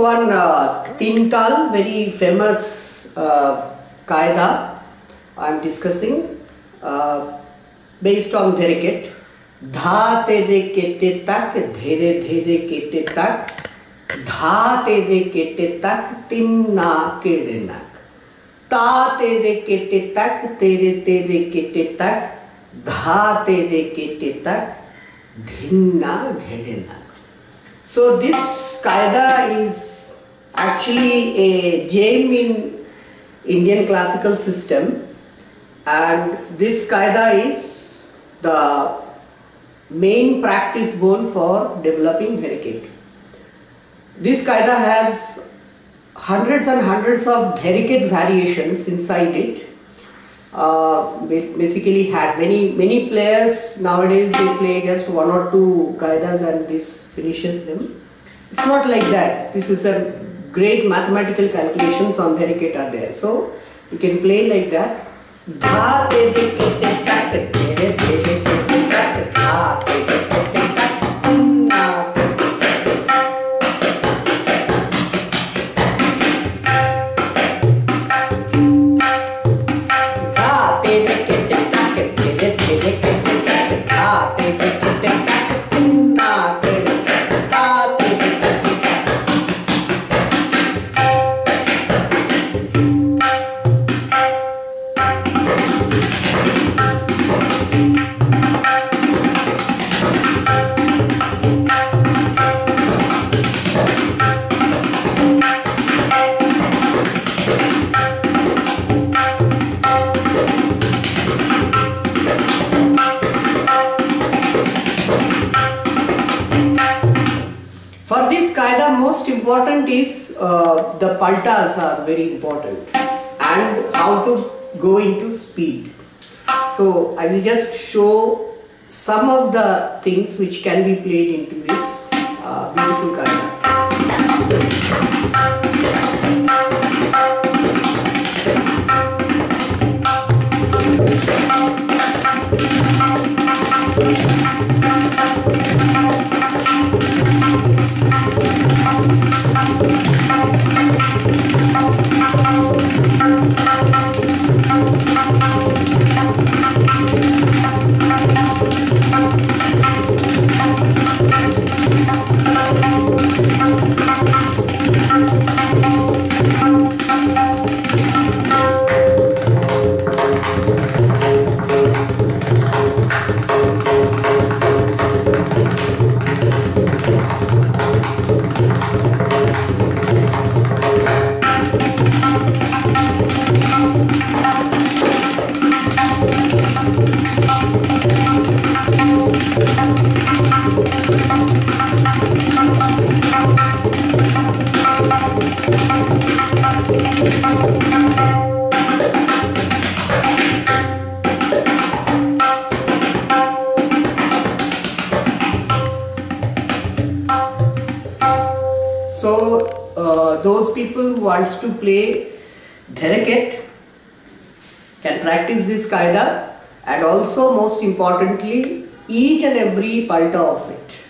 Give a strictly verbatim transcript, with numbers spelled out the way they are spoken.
one uh, Tin Tal, very famous uh, Qaeda I am discussing, uh, based on Dheriket. Dha tere kete tak, dhere dhere kete tak, dha tere kete tak, tin na kede nak. Ta tere kete tak, tere tere kete tak, dha tere kete tak, dhin na ghede nak. So this Qaeda is actually a gem in Indian classical system, and this Qaeda is the main practice bone for developing Dheriket. This Qaeda has hundreds and hundreds of Dheriket variations inside it. Uh, basically had many many players. Nowadays they play just one or two Qaedas and this finishes them. It's not like that. This is a great mathematical calculations on Dheriket are there. So you can play like that. Dha te de ke te tak te de de de ke te tak dha te de ke te tak na te de ke te tak. Dha te de ke te tak de de de de ke te tak dha te de ke te tak na te de ke te dha te de ke te tak. For this Qaeda, most important is uh, the paltas are very important, and how to go into speed. So I will just show some of the things which can be played into this uh, beautiful Qaeda. So uh, those people who wants to play Dheriket can practice this Qaeda, and also most importantly each and every palta of it.